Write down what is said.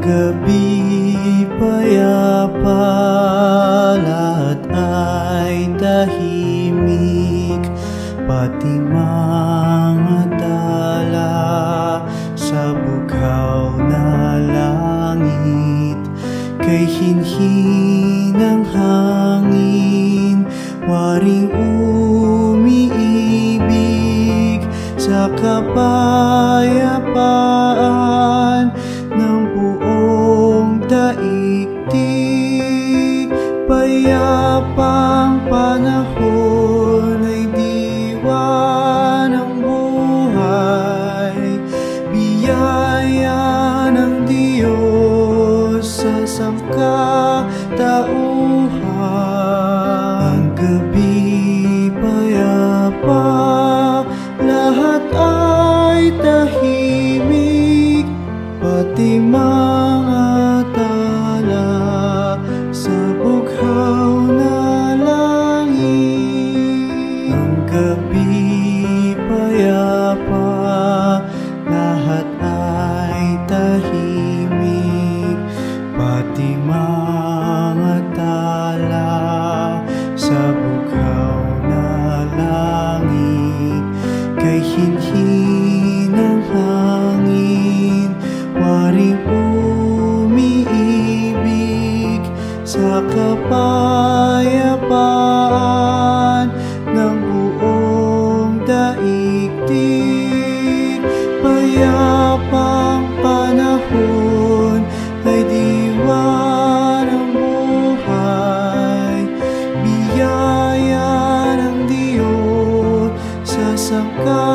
gabi payapa, lahat ay tahimik, pati mga tala sa bughaw na langit. Kay hinhinang hangin, waring umiibig sa kapayapaan ng buong daigdig. Payapang panahon ay diwa ng buhay, biyaya ng Diyos sa sangkatauhan. Ang gabi payapa, lahat ay tahimik, pati mga tala sa bughaw na langit. Ang gabi payapa, lahat ay tahimik, pati mga tala sa bughaw na langit. Kay hinhinang hangin, waring umiibig sa kapayapaan ng buong daigdig. Payapang panahon ay diwa ng buhay, biyaya ng Diyos sa sangkatauhan.